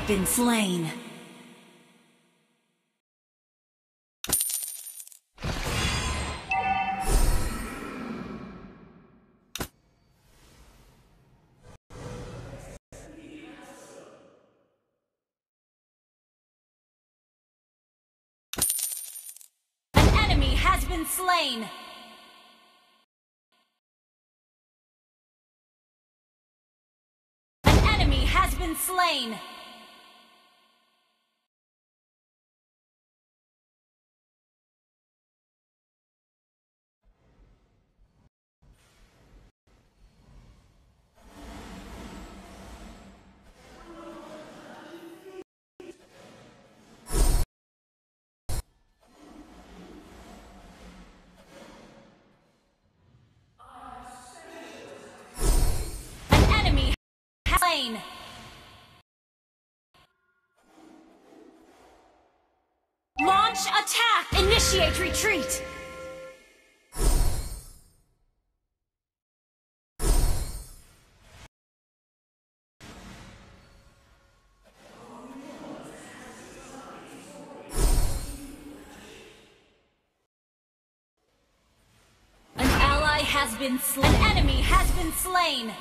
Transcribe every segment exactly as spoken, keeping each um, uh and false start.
been slain. An enemy has been slain. An enemy has been slain. Slain. Launch attack! Initiate retreat! An ally has been slain. An enemy has been slain.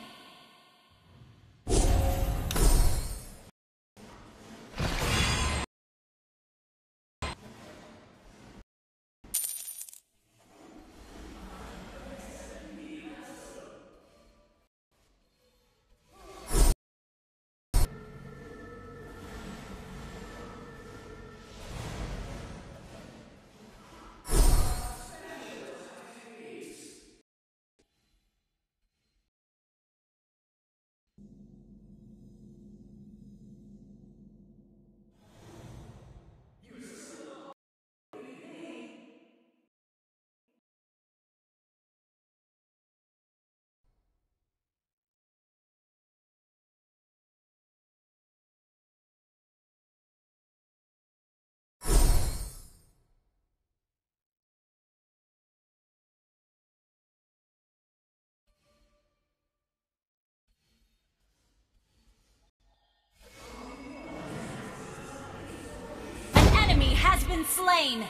Has been slain.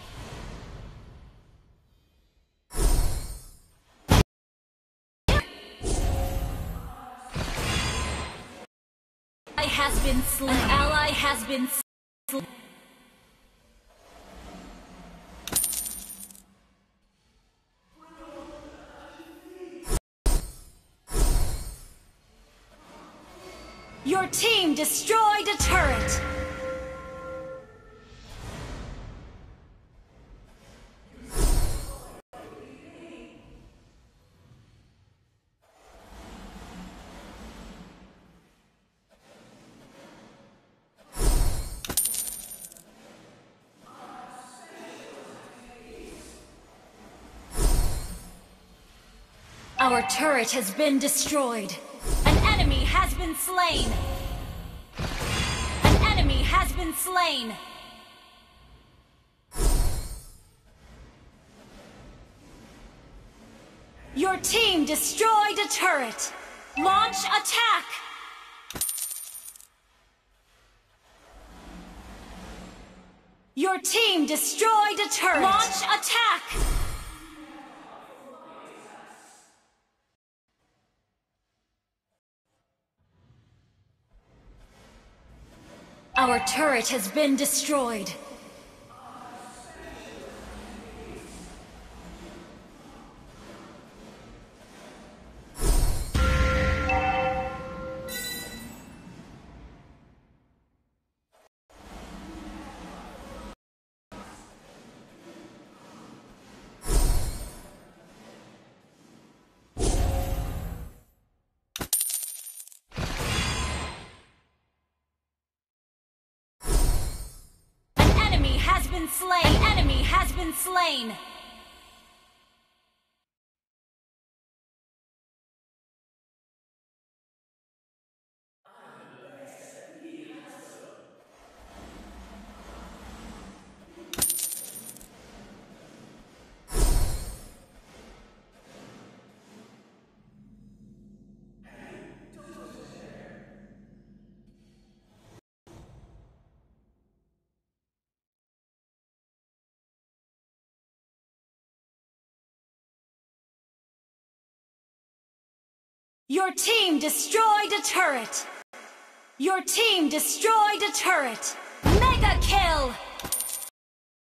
Ally has been slain. An ally has been slain. Your team destroyed a turret. Our turret has been destroyed. An enemy has been slain. An enemy has been slain. Your team destroyed a turret. Launch attack! Your team destroyed a turret. Launch attack! Our turret has been destroyed. Been slain. Enemy has been slain. Your team destroyed a turret! Your team destroyed a turret! Mega kill!